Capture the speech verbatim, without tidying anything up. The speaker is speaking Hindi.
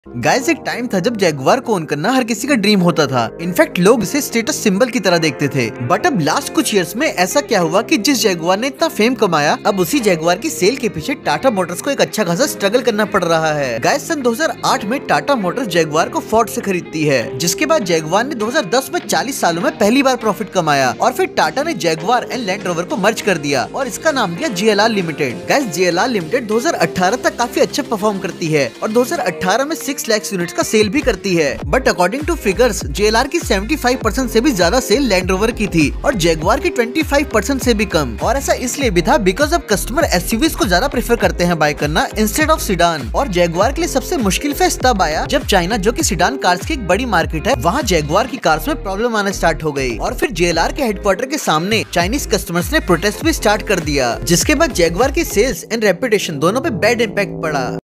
गाइस, एक टाइम था जब जैगुआर को ओन करना हर किसी का ड्रीम होता था। इनफैक्ट लोग इसे स्टेटस सिंबल की तरह देखते थे। बट अब लास्ट कुछ इयर्स में ऐसा क्या हुआ कि जिस जैगुआर ने इतना फेम कमाया, अब उसी जैगुआर की सेल के पीछे टाटा मोटर्स को एक अच्छा खासा स्ट्रगल करना पड़ रहा है। गाइस, सन दो हज़ार आठ में टाटा मोटर्स जैगुआर को फोर्ड से खरीदती है, जिसके बाद जैगुआर ने दो हज़ार दस में चालीस सालों में पहली बार प्रॉफिट कमाया और फिर टाटा ने जैगुआर एंड लैंड रोवर को मर्ज कर दिया और इसका नाम दिया J L R limited. Guys, J L R limited दो हज़ार अठारह तक काफी अच्छा परफॉर्म करती है और दो हज़ार अठारह में छह लाख यूनिट्स का सेल भी करती है। But according to figures, J L R की पचहत्तर परसेंट से भी ज्यादा सेल लैंड रोवर की थी और जैगुआर की पच्चीस परसेंट से भी कम। और ऐसा इसलिए भी था बिकॉज अब कस्टमर एस यू वीज़ को ज्यादा प्रेफर करते हैं बाय करना इंस्टेड ऑफ सीडान। और जैगुआर के लिए सबसे मुश्किल फेज तब आया जब चाइना, जो कि सीडान कार्स की एक बड़ी मार्केट है, वहाँ जैगुआर की कार्स में प्रॉब्लम आना स्टार्ट हो गई और फिर जे एल आर के हेडक्वार्टर के सामने चाइनीज कस्टमर्स ने प्रोटेस्ट भी स्टार्ट कर दिया, जिसके बाद जैगुआर की सेल्स एंड रेपुटेशन दोनों पे बैड इम्पैक्ट पड़ा।